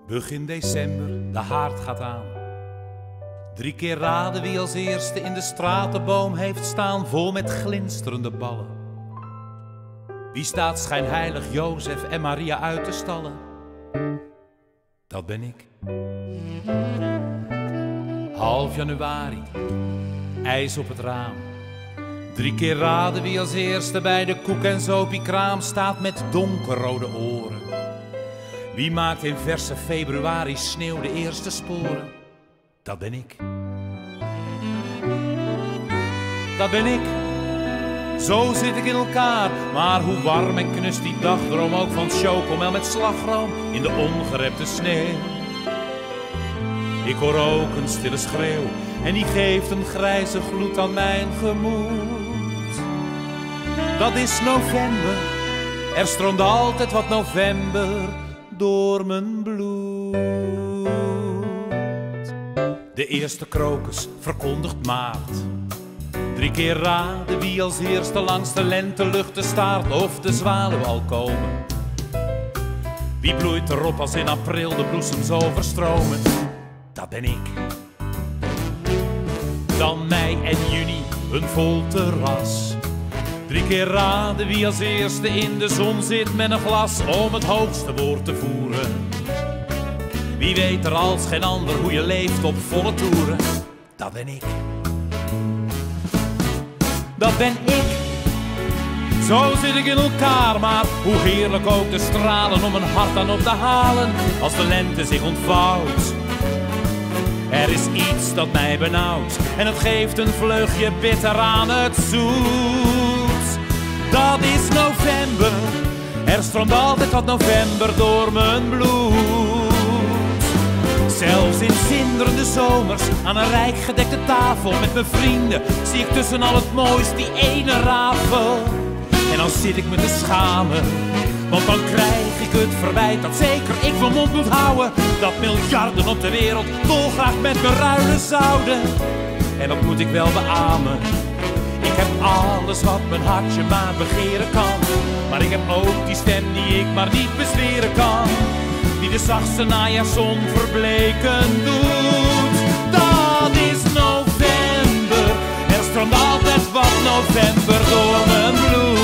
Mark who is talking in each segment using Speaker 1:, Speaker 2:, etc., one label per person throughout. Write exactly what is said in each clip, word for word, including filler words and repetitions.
Speaker 1: Begin december, de haard gaat aan. Drie keer raden wie als eerste in de stratenboom heeft staan, vol met glinsterende ballen. Wie staat schijnheilig Jozef en Maria uit te stallen? Dat ben ik. Half januari, ijs op het raam. Drie keer raden wie als eerste bij de koek- en zopiekraam staat met donkerrode oren. Wie maakt in verse februari sneeuw de eerste sporen? Dat ben ik. Dat ben ik. Zo zit ik in elkaar. Maar hoe warm en knus die dagdroom ook van chocomel met slagroom in de ongerepte sneeuw. Ik hoor ook een stille schreeuw en die geeft een grijze gloed aan mijn gemoed. Dat is november, er stroomt altijd wat november door mijn bloed. De eerste krokus verkondigt maart. Drie keer raden wie als eerste langs de lenteluchten staart of de zwaluw al komen. Wie bloeit erop als in april de bloesems overstromen? Dat ben ik. Dan mei en juni, een vol terras. Drie keer raden wie als eerste in de zon zit met een glas om het hoogste woord te voeren. Wie weet er als geen ander hoe je leeft op volle toeren? Dat ben ik. Dat ben ik. Zo zit ik in elkaar, maar hoe heerlijk ook de stralen om een hart aan op te halen als de lente zich ontvouwt. Er is iets dat mij benauwt en het geeft een vleugje bitter aan het zoet. Dat is november, er stroomt altijd wat november door mijn bloed. Zelfs in zinderende zomers aan een rijk gedekte tafel met mijn vrienden zie ik tussen al het moois die ene rafel. En dan zit ik me te schamen, want dan krijg ik het verwijt dat zeker ik mijn mond moet houden. Dat miljarden op de wereld dolgraag met me ruilen zouden. En dat moet ik wel beamen. Ik heb alles wat mijn hartje maar begeren kan. Maar ik heb ook die stem die ik maar niet bezweren kan. Die de zachtste najaarszon verbleken doet. Dat is november. Er stroomt altijd wat november door mijn bloed.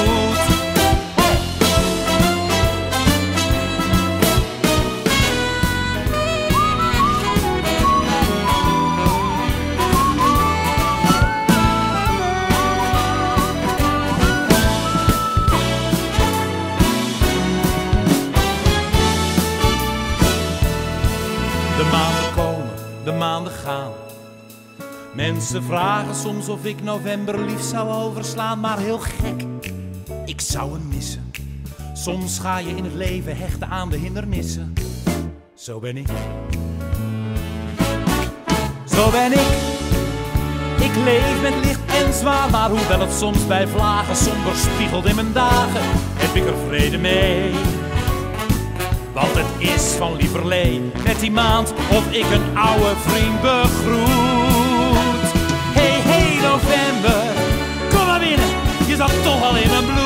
Speaker 1: De maanden komen, de maanden gaan. Mensen vragen soms of ik november lief zou overslaan, maar heel gek, ik zou hem missen. Soms ga je in het leven hechten aan de hindernissen. Zo ben ik. Zo ben ik. Ik leef met licht en zwaar, maar hoewel het soms bij vlagen somber spiegelt in mijn dagen, heb ik er vrede mee. Want het is van lieverlee met die maand of ik een oude vriend begroet. Hey, hey november, kom maar binnen, je zat toch al in mijn bloed.